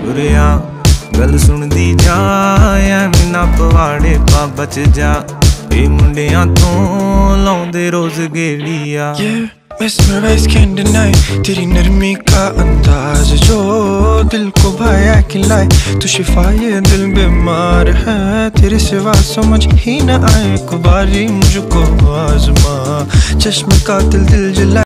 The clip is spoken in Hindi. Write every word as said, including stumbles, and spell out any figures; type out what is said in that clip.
उरिया गल सुनदी जा ऐवें ना पवाड़े पा बच जा ए मुंडियां तो लाउंदे रोज गेड़िया। Mesmerized can't deny तेरी नरमी का अंदाज जो दिल को भाया खिलाए। तू शिफा ये दिल बीमार है, तेरे सिवा समझ ही न आए कुबारी मुझको आजमा। चश्मे का दिल दिल जलाए।